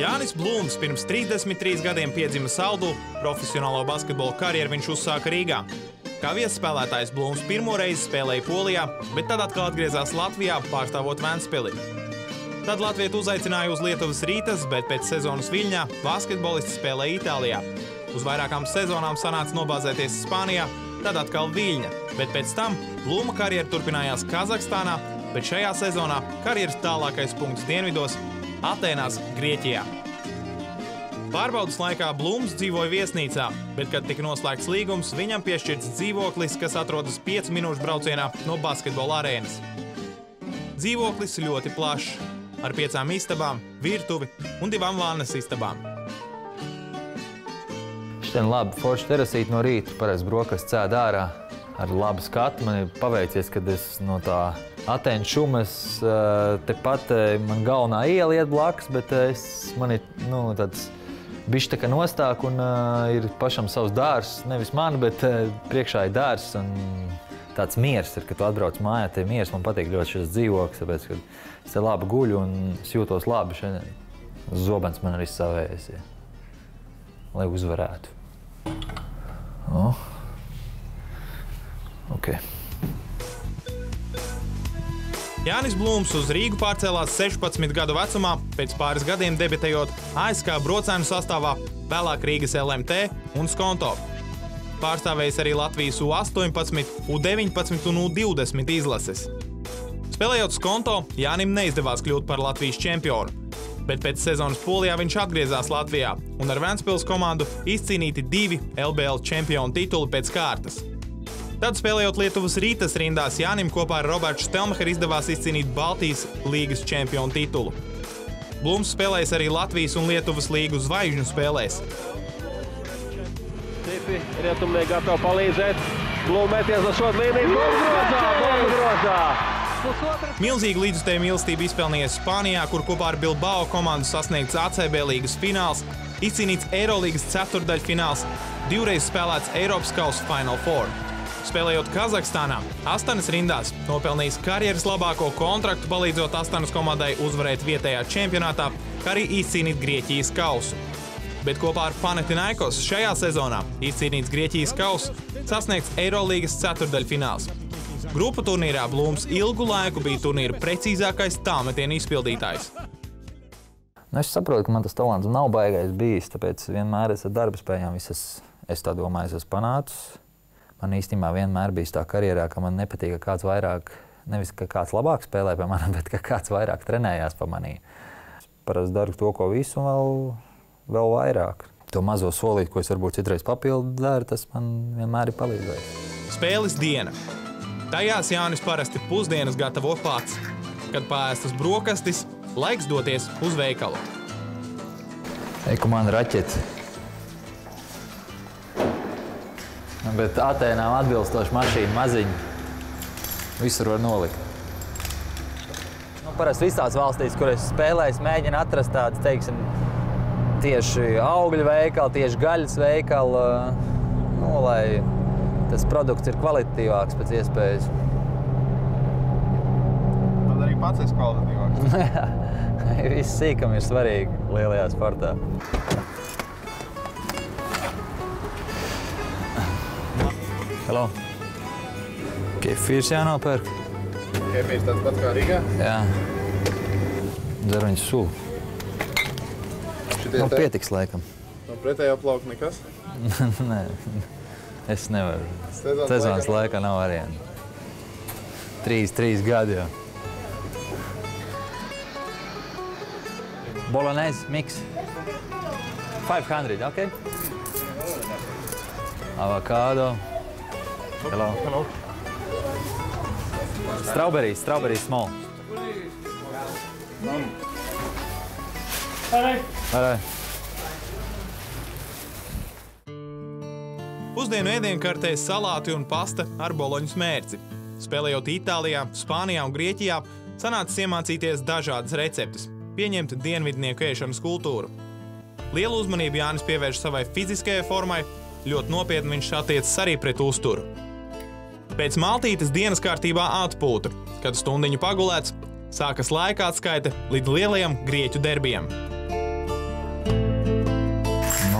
Jānis Blūms pirms 33 gadiem piedzima Saldū, profesionālo basketbola karjeru viņš uzsāka Rīgā. Kā viesspēlētājs Blūms pirmo reizi spēlēja Polijā, bet tad atkal atgriezās Latvijā, pārstāvot Ventspili. Tad Latvietu uzaicināja uz Lietuvas Rītas, bet pēc sezonas Viļņā basketbolists spēlēja Itālijā. Uz vairākām sezonām sanāca nobāzēties Spānijā, tad atkal Viļņa, bet pēc tam Blūma karjera turpinājās Kazahstānā, bet šajā sezonā karjeras tālākais punkts dienvidos – Atēnās, Grieķijā. Pārbaudas laikā Blūms dzīvoja viesnīcā, bet, kad tika noslēgts līgums, viņam piešķirts dzīvoklis, kas atrodas 5 minūšu braucienā no basketbola arēnas. Dzīvoklis ļoti plašs, ar 5 istabām, virtuvi un 2 vannas istabām. Šodien labi forši terasīt no rīta, pareiz brokastu cēd ārā ar labu skatu. Man ir paveicies, kad es no tā Atēnu šumas, tepat man galvenā iela iet blakus, bet man ir tāds bišķi tā kā nostāk un ir pašam savs dārs, nevis man, bet priekšā ir dārs un tāds miers ir, kad tu atbrauc mājā, tie miers, man patīk ļoti šis dzīvoklis, tāpēc, ka es te labi guļu un es jūtos labi šodien. Zobens man arī savējais, lai uzvarētu. Ok. Jānis Blūms uz Rīgu pārcēlās 16 gadu vecumā, pēc pāris gadiem debitējot ASK brocēnu sastāvā, vēlāk Rīgas LMT un Skonto. Pārstāvējis arī Latvijas U18, U19 un U20 izlases. Spēlējot Skonto, Jānim neizdevās kļūt par Latvijas čempionu, bet pēc sezonas Polijā viņš atgriezās Latvijā un ar Ventspils komandu izcīnīti 2 LBL čempionu tituli pēc kārtas. Tad, spēlējot Lietuvas Rītas rindās, Jānim kopā ar Robertu Štelmacheru izdevās izcīnīt Baltijas līgas čempionu titulu. Blūms spēlējis arī Latvijas un Lietuvas līgu zvaigžņu spēlēs. Cipi rietumnieki gatavi palīdzēt. Blūm meties uz šotu līniju. Blūms grozā! Milzīgu līdzjutēju mīlestību izpelnījies Spānijā, kur kopā ar Bilbao komandu sasniegts ACB līgas fināls, izcīnīts Eirolīgas ceturtdaļfināls, 2 reizes spēlēts Eiropas kausa Final Four. Spēlējot Kazahstānā, Astanas rindās, nopelnījis karjeras labāko kontraktu, palīdzot Astanas komandai uzvarēt vietējā čempionātā, kā arī izcīnīt Grieķijas kausu. Bet kopā ar Panathinaikos šajā sezonā izcīnīts Grieķijas kausu, sasniegts Eirolīgas ceturtdaļfināls. Grupu turnīrā Blūms ilgu laiku bija turnīra precīzākais tālmetienu izpildītājs. Es saprotu, ka man tas talants nav baigais bijis, tāpēc vienmēr es ar darba spējām visas, es tā domāju, esmu panācis. Man īstenībā vienmēr bijis tā karjerā, ka man nepatīk, ka kāds vairāk, nevis ka kāds labāk spēlē pa mani, bet ka kāds vairāk trenējās pa manī. Es parasti daru to, ko visu, un vēl vairāk. To mazo solīt, ko es varbūt citreiz papildu daru, tas man vienmēr ir palīdzējis. Spēles diena. Tajās Jānis parasti pusdienas gatavo pats. Kad paēstas brokastis, laiks doties uz veikalu. Eiku man raķeti. Bet Atēnām atbilstoši mašīna maziņa. Visur var nolikt. Parasti visās valstīs, kur es spēlēju, mēģinu atrast tādas, teiksim, tieši augļu veikali, tieši gaļas veikali, lai tas produkts ir kvalitatīvāks pēc iespējas. Tad arī pats esi kvalitatīvāks. Viss sīkam ir svarīgi lielajā sportā. Hello. Kefīrs jānopērk. Kefīrs tāds pats kā Rīgā? Jā. Dzeruņas sulu. Pietiks laikam. No pretējā plauka nekas? Nē, es nevaru. Sezonas laikā nav variantu. 3 gadi jau. Bolognese mix. 500, ok? Avocado. Hello. Hello. Strawberries small. All Pusdienu ēdienkartē salāti un pasta ar boloņu smērci. Spēlējot Itālijā, Spānijā un Grieķijā, sanācis iemācīties dažādas receptes, pieņemt dienvidnieku ēšanas kultūru. Lielu uzmanību Jānis pievērš savai fiziskajai formai, ļoti nopietni viņš attiecas arī pret uzturu. Pēc maltītes dienas kārtībā atpūta, kad stundiņu pagulēts, sākas laika atskaite līdz lielajam grieķu derbijam.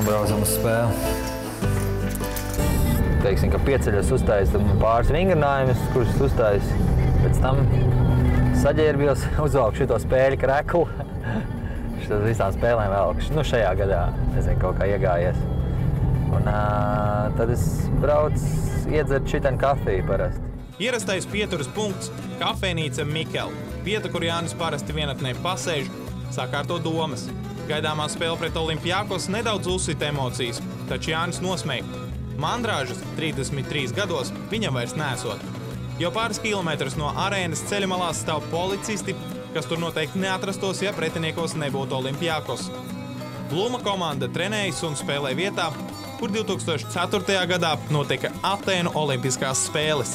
braucam uz spēli. Teiksim, ka pieceļos uztājas pāris vingrinājumus, kurus uztājas. Pēc tam saģērbjos, uzvalku šito spēļu kreklu. Šitas visām spēlēm velku. Nu, šajā gadā, nezinu, kaut kā iegājies. Un tad es braucu iedzert šitien kafiju parasti. Ierastais pieturas punkts – kafejnīca Mikela. Vieta, kur Jānis parasti vienatnē pasēž, sakārto domas. Gaidāmā spēle pret Olimpiakos nedaudz uzsita emocijas, taču Jānis nosmēja. Mandrāžas 33 gados viņam vairs nesot. Jau pāris kilometrus no arēnas ceļa malās stāv policisti, kas tur noteikti neatrastos, ja pretiniekos nebūtu Olimpiakos. Bluma komanda trenējas un spēlē vietā, kur 2004. gadā notika Atēnu olimpiskās spēles.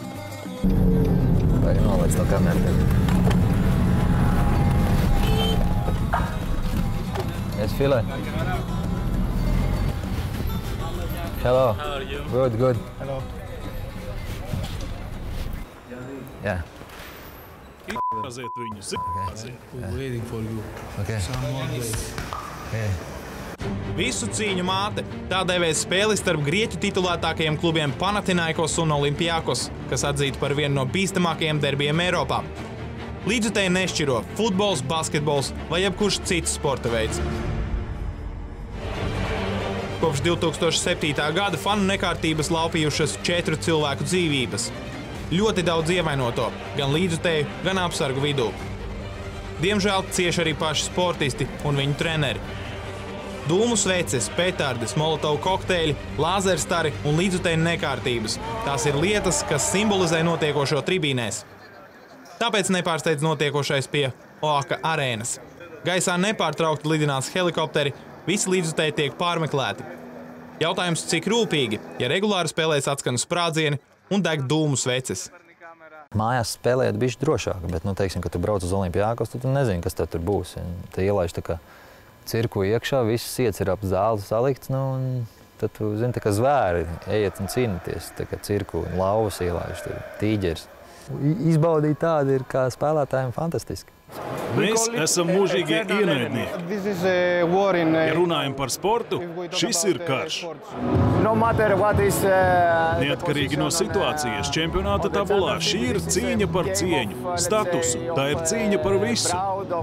Vai nolaic to kameru? Yes, Phil. Hello. How are you? Good, good. Hello. Yeah. Aiziet viņus. We're waiting for you. Okay. Someone wait. Okay. Visu cīņu māte. Tā dēvēs spēli starp Grieķu titulētākajiem klubiem Panathinaikos un Olimpiakos, kas atzīti par vienu no bīstamākajiem derbijiem Eiropā. Līdzutēji nešķiro futbols, basketbols vai jebkurš cits sporta veids. Kopš 2007. gada fanu nekārtības laupījušas 4 cilvēku dzīvības. Ļoti daudz ievainoto, gan līdzutēju, gan apsargu vidū. Diemžēl cieši arī paši sportisti un viņu treneri. Dūmu sveces, petardes, molotovu kokteļi, lāzerstari un līdzutēju nekārtības. Tās ir lietas, kas simbolizē notiekošo tribīnēs. Tāpēc nepārsteidz notiekošais pie OAKA arēnas. Gaisā nepārtraukti lidināts helikopteri, visi līdzutēji tiek pārmeklēti. Jautājums, cik rūpīgi, ja regulāri spēlēs atskan sprādzieni un deg dūmu sveces. Mājās spēlēt bišķi drošāk, bet, teiksim, kad tu brauc uz Olimpiakos, tad tu nezini, kas tad tur būs. Te ielaiž tā kā cirku iekšā, visas iets ir ap zāli salikts, un tad tu zini, tā kā zvēri ejiet un cīnaties, tā kā cirku un lauvas ielaiž, tīģeris. Izbaudīt tādu ir kā spēlētājiem fantastiski. Mēs esam mūžīgie ienaidnieki. Ja runājam par sportu, šis ir karš. Neatkarīgi no situācijas čempionāta tabulā, šī ir cīņa par cieņu, statusu. Tā ir cīņa par visu.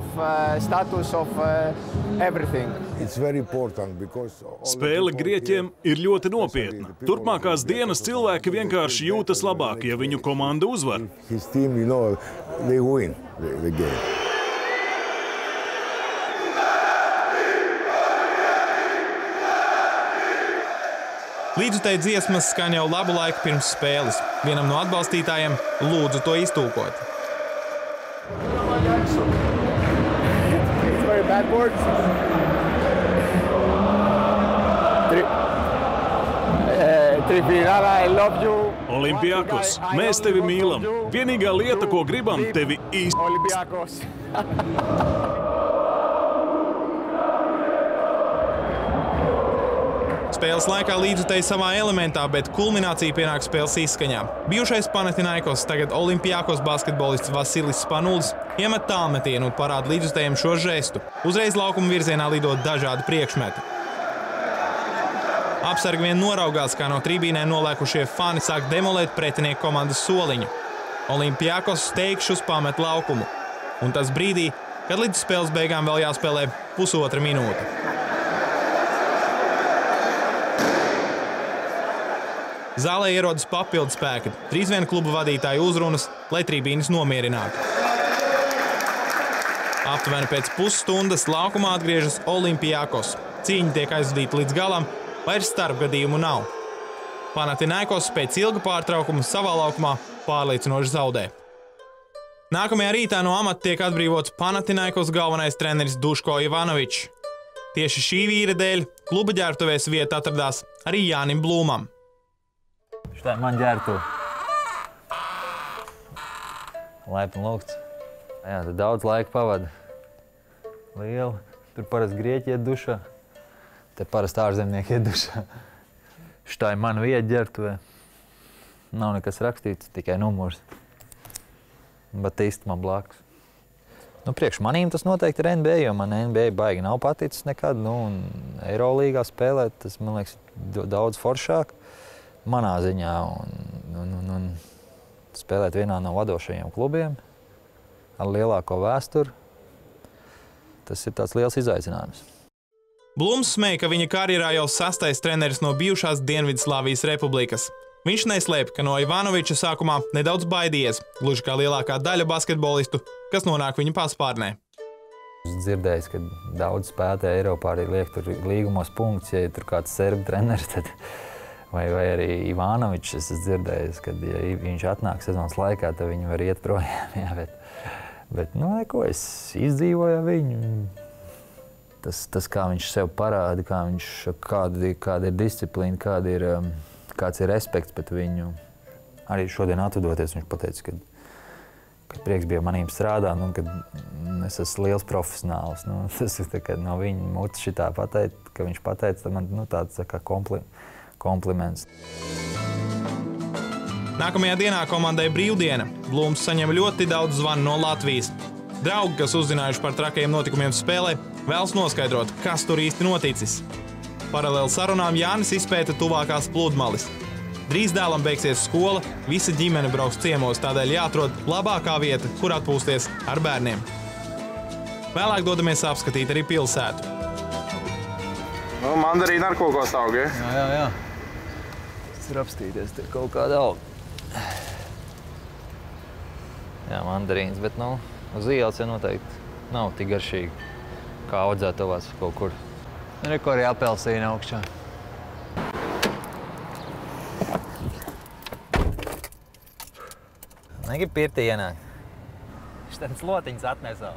Spēle Grieķiem ir ļoti nopietna. Turpmākās dienas cilvēki vienkārši jūtas labāk, ja viņu komanda uzvar. Līdzutēji dziesmas skan jau labu laiku pirms spēles. Vienam no atbalstītājiem lūdzu to iztulkot. Olimpiakos, mēs tevi mīlam. Vienīgā lieta, ko gribam, tevi Spēles laikā līdzutēji savā elementā, bet kulminācija pienāk spēles izskaņā. Bijušais Panathinaikos, tagad Olimpiakos basketbolists Vasilis Spanulis iemet tālmetienu un parāda līdzutējiem šo žestu. Uzreiz laukuma virzienā lido dažādi priekšmeti. Apsargi vien noraugās, kā no tribīnē nolēkušie fani sāk demolēt pretinieku komandas soliņu. Olimpiakos steigšus pamet laukumu. Un tas brīdī, kad līdz spēles beigām vēl jāspēlē pusotra minūte. Zālē ierodas papildu spēki, drīz vien kluba vadītāju uzrunas, lai tribīnes nomierinātu. Aptuveni pēc pusstundas laukumā atgriežas Olimpiakos. Cīņa tiek aizvadīta līdz galam, vairs starpgadījumu nav. Panathinaikos pēc ilga pārtraukuma savā laukumā pārliecinoši zaudē. Nākamajā rītā no amata tiek atbrīvots Panathinaikos galvenais treneris Duško Ivanovičs. Tieši šī vīra dēļ kluba ģērbtuvēs vieta atradās arī Jānim Blūmam. Šitā man ģērtu. Laipni lūgts. Jā, tad daudz laika pavada. Liela. Tur parasti Grieķi iet dušā. Te parasti ārzemnieki iet dušā. Šitā ir mana vieta ģērtuvē. Nav nekas rakstīts, tikai numurs. Batisti man blakus. Nu, priekš manīm tas noteikti ir NBA, jo man NBA baigi nav paticis nekad. Nu, un Eirolīgā spēlēt, tas, man liekas, daudz foršāk manā ziņā. Un spēlēt vienā no vadošajiem klubiem ar lielāko vēsturi, tas ir tāds liels izaicinājums. Blums smēja, ka viņa karjerā jau 6. treneris no bijušās Dienvidslāvijas republikas. Viņš neslēp, ka no Ivanoviča sākumā nedaudz baidījies, gluži kā lielākā daļa basketbolistu, kas nonāk viņa paspārnē. Es dzirdēju, ka daudz spēlētāji Eiropā arī liek tur līgumos punktus, ja ir tur kāds serbu treneris, tad, vai arī Ivanovičs, es dzirdēju, ka ja viņš atnāk sezonas laikā, tad viņi var iet projām. Jā, bet nu, neko, es izdzīvoju viņu. Tas, kā viņš sev parāda, kāda ir disciplīna, kāds ir respekts pret viņu. Arī šodien atvadoties, viņš pateica, ka prieks bija manīm strādāt, un ka es esmu liels profesionāls. Nu, tas ir tā, no viņa mutes šitā pateikt, ka viņš pateica, tad man tāds kā kompliments. Nākamajā dienā komandai brīvdiena. Blums saņem ļoti daudz zvanu no Latvijas. Draugi, kas uzzinājuši par trakajiem notikumiem spēlē, vēlas noskaidrot, kas tur īsti noticis. Paralēli sarunām Jānis izpēta tuvākās pludmalis. Drīz dēlam beigsies skola, visa ģimene brauks ciemos, tādēļ jāatrod labākā vieta, kur atpūsties ar bērniem. Vēlāk dodamies apskatīt arī pilsētu. Nu, mandarīna ar kaut ko augi, ja? Jā. Tas ir apstīties, te kaut kāda auga. Jā, mandarīns, bet uz ielas ja noteikti nav tik garšīgi, kā audzētavās kaut kur. Reko arī apelsīna augšā. Negrib pirtī ienākt. Viņš tāds lotiņas atnesā.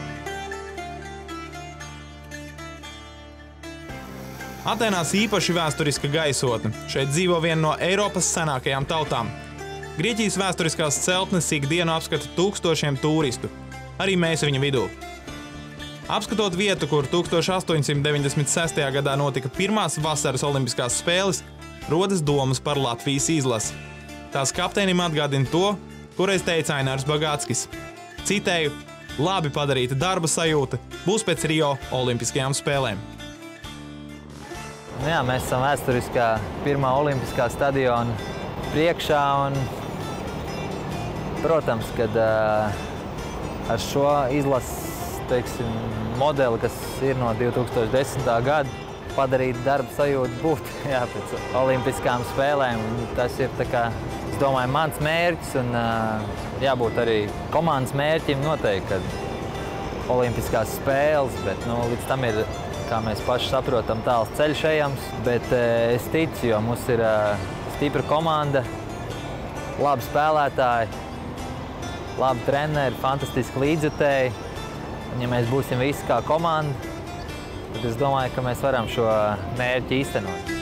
Atēnās īpaši vēsturiska gaisotne. Šeit dzīvo viena no Eiropas senākajām tautām. Grieķijas vēsturiskās celtnes ikdienu apskata tūkstošiem turistu. Arī mēs viņa vidū. Apskatot vietu, kur 1896. gadā notika pirmās vasaras olimpiskās spēles, rodas domas par Latvijas izlasi. Tās kapteinim atgādina to, ko reiz teica Ainārs Bagātskis. Citēju, labi padarīta darba sajūta būs pēc Rio olimpiskajām spēlēm. Nu jā, mēs esam vēsturiskā pirmā olimpiskā stadiona priekšā un, protams, kad ar šo izlases modeli, kas ir no 2010. gada, padarīt darba sajūtu būt pēc olimpiskām spēlēm. Tas ir, es domāju, mans mērķis un jābūt arī komandas mērķim noteikti, kad olimpiskās spēles, bet līdz tam ir, kā mēs paši saprotam, tāls ceļš ejams. Bet es ticu, jo mums ir stipra komanda, labi spēlētāji, labi treneri, fantastiski līdzjutēji. Un, ja mēs būsim visi kā komanda, tad es domāju, ka mēs varam šo mērķi īstenot.